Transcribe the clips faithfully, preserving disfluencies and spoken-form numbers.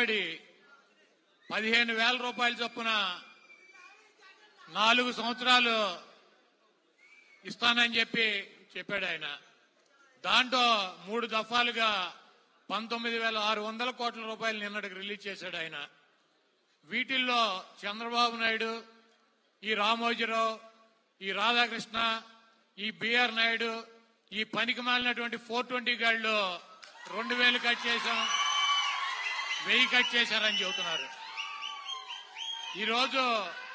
అమ్మఒడి పదిహేను వేల రూపాయల చొప్పున నాలుగు సంవత్సరాలు ఇస్తానని చెప్పి చెప్పాడు ఆయన. దాంట్లో మూడు దఫాలుగా పంతొమ్మిది వేల ఆరు వందల కోట్ల రూపాయలు నిన్నటికి రిలీజ్ చేశాడు ఆయన. వీటిల్లో చంద్రబాబు నాయుడు, ఈ రామోజీరావు, ఈ రాధాకృష్ణ, ఈ బిఆర్ నాయుడు, ఈ పనికి మాలినటువంటి ఫోర్ ట్వంటీ గాళ్ళు రెండు వేలు కట్ చేశాం, వెయ్యి కట్ చేశారని చెబుతున్నారు. ఈరోజు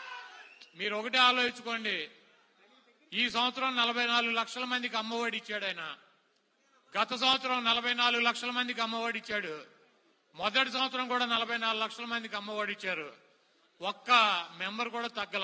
మీరు ఒకటే ఆలోచించుకోండి, ఈ సంవత్సరం నలభై నాలుగు లక్షల మందికి అమ్మఒడి ఇచ్చాడు ఆయన. గత సంవత్సరం నలభై నాలుగు లక్షల మందికి అమ్మఒడి ఇచ్చాడు. మొదటి సంవత్సరం కూడా నలభై నాలుగు లక్షల మందికి అమ్మఒడి ఇచ్చారు. ఒక్క మెంబర్ కూడా తగ్గల.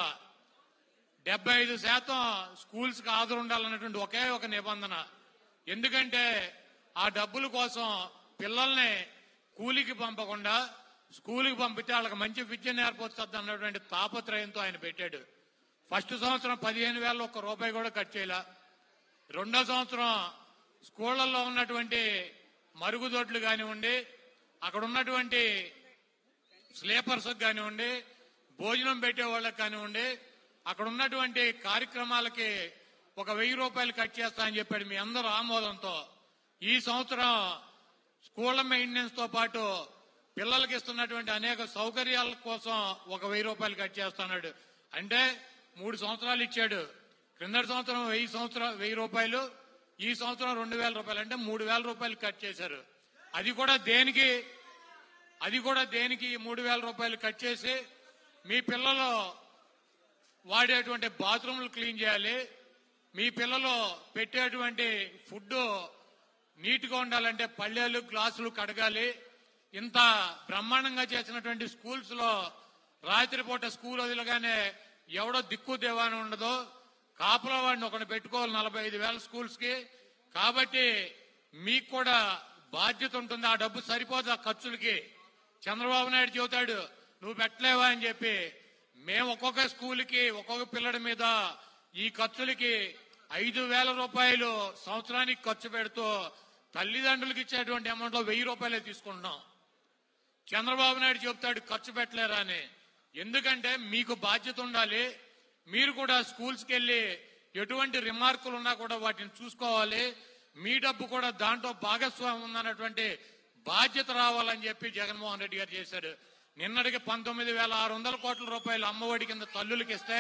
డెబ్బై ఐదు శాతం స్కూల్స్ కి హాజరు ఉండాలన్నటువంటి ఒకే ఒక నిబంధన. ఎందుకంటే ఆ డబ్బుల కోసం పిల్లల్ని కూలికి పంపకుండా స్కూల్కి పంపితే వాళ్ళకి మంచి విద్య నేర్పొస్తుంది అన్నటువంటి తాపత్రయంతో ఆయన పెట్టాడు. ఫస్ట్ సంవత్సరం పదిహేను వేల ఒక్క రూపాయి కూడా కట్ చేయాల. రెండో సంవత్సరం స్కూళ్లలో ఉన్నటువంటి మరుగుదొడ్లు కానివ్వండి, అక్కడ ఉన్నటువంటి స్లీపర్స్ కానివ్వండి, భోజనం పెట్టే వాళ్ళకి కానివ్వండి, అక్కడ ఉన్నటువంటి కార్యక్రమాలకి ఒక వెయ్యి రూపాయలు కట్ చేస్తా అని చెప్పాడు మీ అందరూ ఆమోదంతో. ఈ సంవత్సరం స్కూళ్ల మెయింటెనెన్స్ తో పాటు పిల్లలకి ఇస్తున్నటువంటి అనేక సౌకర్యాల కోసం ఒక వెయ్యి రూపాయలు కట్ చేస్తున్నాడు. అంటే మూడు సంవత్సరాలు ఇచ్చాడు. క్రిందటి సంవత్సరం వెయ్యి సంవత్సరం వెయ్యి రూపాయలు, ఈ సంవత్సరం రెండు వేల రూపాయలు, అంటే మూడు వేల రూపాయలు కట్ చేశారు. అది కూడా దేనికి అది కూడా దేనికి మూడు వేల రూపాయలు కట్ చేసి మీ పిల్లలు వాడేటువంటి బాత్రూంలు క్లీన్ చేయాలి, మీ పిల్లలు పెట్టేటువంటి ఫుడ్ నీట్ గా ఉండాలంటే పళ్ళేలు గ్లాసులు కడగాలి. ఇంత బ్రహ్మాండంగా చేసినటువంటి స్కూల్స్ లో రాత్రిపూట స్కూల్ వదిలగానే ఎవడో దిక్కు దేవాని ఉండదు, కాపుల వాడిని ఒకటి పెట్టుకోవాలి నలభై ఐదు వేల స్కూల్స్ కి. కాబట్టి మీకు కూడా బాధ్యత ఉంటుంది. ఆ డబ్బు సరిపోదు ఆ ఖర్చులకి. చంద్రబాబు నాయుడు చెబుతాడు నువ్వు పెట్టలేవా అని చెప్పి. మేము ఒక్కొక్క స్కూల్కి ఒక్కొక్క పిల్లడి మీద ఈ ఖర్చులకి ఐదు వేల రూపాయలు సంవత్సరానికి ఖర్చు పెడుతూ తల్లిదండ్రులకు ఇచ్చేటువంటి అమౌంట్ లో వెయ్యి రూపాయలే తీసుకుంటున్నాం. చంద్రబాబు నాయుడు చెబుతాడు ఖర్చు పెట్టలేరా అని. ఎందుకంటే మీకు బాధ్యత ఉండాలి. మీరు కూడా స్కూల్స్కి వెళ్లి ఎటువంటి రిమార్కులు ఉన్నా కూడా వాటిని చూసుకోవాలి. మీ డబ్బు కూడా దాంట్లో భాగస్వామ్యం ఉందన్నటువంటి బాధ్యత రావాలని చెప్పి జగన్మోహన్ రెడ్డి గారు చేశాడు. నిన్నటికి పంతొమ్మిది వేల ఆరు వందల కోట్ల రూపాయలు అమ్మఒడి కింద తల్లులకి ఇస్తే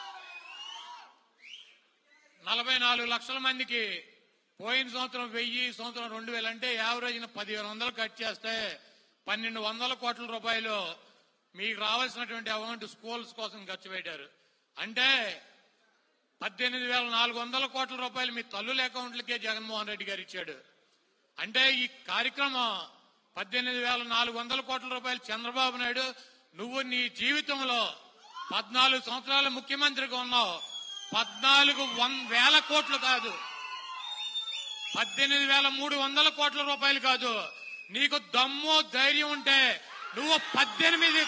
నలభై నాలుగు లక్షల మందికి పోయిన సంవత్సరం వెయ్యి, సంవత్సరం రెండు వేలు, అంటే యావరేజ్ పదిహేను వందలు కట్ చేస్తే పన్నెండు వందల కోట్ల రూపాయలు మీకు రావాల్సినటువంటి అమౌంట్ స్కూల్స్ కోసం ఖర్చు పెట్టారు. అంటే పద్దెనిమిది వేల నాలుగు వందల కోట్ల రూపాయలు మీ తల్లుల అకౌంట్లకే జగన్మోహన్ రెడ్డి గారు ఇచ్చాడు. అంటే ఈ కార్యక్రమం పద్దెనిమిది వేల నాలుగు వందల కోట్ల రూపాయలు చంద్రబాబు నాయుడు నువ్వు నీ జీవితంలో పద్నాలుగు సంవత్సరాలు ముఖ్యమంత్రిగా ఉన్నావు. పద్నాలుగు వేల కోట్లు కాదు, పద్దెనిమిది వేల మూడు వందల కోట్ల రూపాయలు కాదు. నీకు దమ్ము ధైర్యం ఉంటే నువ్వు పద్దెనిమిది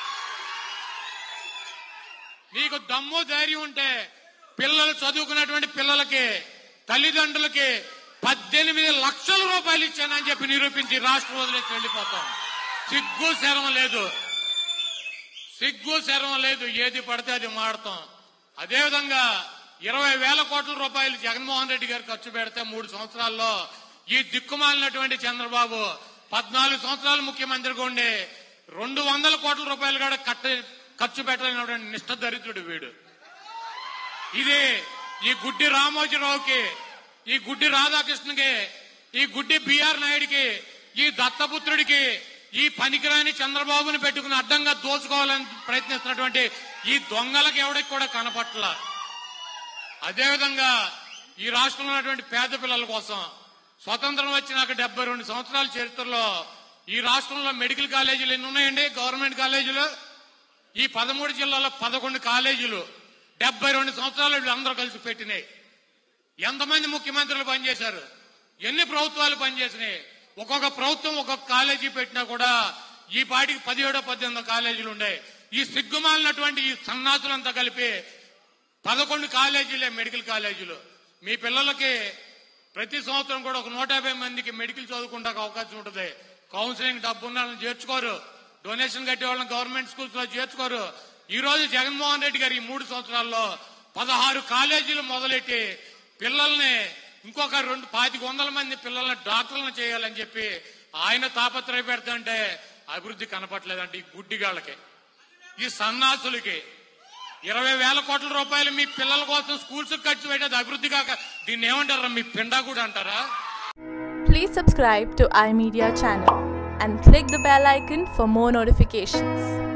నీకు దమ్ము ధైర్యం ఉంటే పిల్లలు చదువుకున్నటువంటి పిల్లలకి తల్లిదండ్రులకి పద్దెనిమిది లక్షల రూపాయలు ఇచ్చానని చెప్పి నిరూపించి రాష్ట్రం వదిలేసి వెళ్లిపోతాం. సిగ్గు శరం లేదు, సిగ్గు శరం లేదు. ఏది పడితే అది మాడతాం. అదేవిధంగా ఇరవై వేల కోట్ల రూపాయలు జగన్మోహన్ రెడ్డి గారు ఖర్చు పెడితే మూడు సంవత్సరాల్లో ఈ దిక్కుమాలినటువంటి చంద్రబాబు పద్నాలుగు సంవత్సరాలు ముఖ్యమంత్రిగా ఉండి రెండు వందల కోట్ల రూపాయలు కూడా కట్ట ఖర్చు పెట్టలేనటువంటి నిష్ఠ దరిద్రుడు వీడు. ఇది ఈ గుడ్డి రామోజీరావుకి, ఈ గుడ్డి రాధాకృష్ణకి, ఈ గుడ్డి బిఆర్ నాయుడికి, ఈ దత్తపుత్రుడికి, ఈ పనికిరాని చంద్రబాబుని పెట్టుకుని అడ్డంగా దోచుకోవాలని ప్రయత్నిస్తున్నటువంటి ఈ దొంగలకు ఎవరికి కూడా కనపట్ల. అదేవిధంగా ఈ రాష్ట్రంలో ఉన్నటువంటి పేద పిల్లల కోసం స్వతంత్రం వచ్చినాక డెబ్బై రెండు సంవత్సరాల చరిత్రలో ఈ రాష్ట్రంలో మెడికల్ కాలేజీలు ఎన్ని ఉన్నాయండి? గవర్నమెంట్ కాలేజీలు ఈ పదమూడు జిల్లాల్లో పదకొండు కాలేజీలు డెబ్బై రెండు సంవత్సరాలు వీళ్ళందరూ కలిసి పెట్టినాయి. ఎంతమంది ముఖ్యమంత్రులు పనిచేశారు? ఎన్ని ప్రభుత్వాలు పనిచేసినాయి? ఒక్కొక్క ప్రభుత్వం ఒక్కొక్క కాలేజీ పెట్టినా కూడా ఈ పాటికి పదిహేడో పద్దెనిమిదో కాలేజీలు ఉన్నాయి. ఈ సిగ్గుమాలినటువంటి ఈ సన్నాసులంతా కలిపి పదకొండు కాలేజీలే మెడికల్ కాలేజీలు. మీ పిల్లలకి ప్రతి సంవత్సరం కూడా ఒక నూట యాభై మందికి మెడికల్ చదువుకుంటానికి అవకాశం ఉంటుంది. కౌన్సిలింగ్ డబ్బు ఉన్న చేర్చుకోరు. డొనేషన్ కట్టే వాళ్ళని గవర్నమెంట్ స్కూల్స్ లో చేర్చుకోరు. ఈ రోజు జగన్మోహన్ రెడ్డి గారు ఈ మూడు సంవత్సరాల్లో పదహారు కాలేజీలు మొదలెట్టి పిల్లల్ని ఇంకొక రెండు పాతిక వందల మంది పిల్లల్ని డాక్టర్లను చేయాలని చెప్పి ఆయన తాపత్రయ పెడతాంటే అభివృద్ధి కనపట్లేదంటే ఈ గుడ్డిగాళ్ళకి, ఈ సన్నాసులకి ఇరవై వేల కోట్ల రూపాయలు మీ పిల్లల కోసం స్కూల్స్ ఖర్చు పెట్టేది అభివృద్ధి కాక దీన్ని ఏమంటారా? మీ పిండా కూడా అంటారా? Please subscribe to iMedia channel and click the bell icon for more notifications.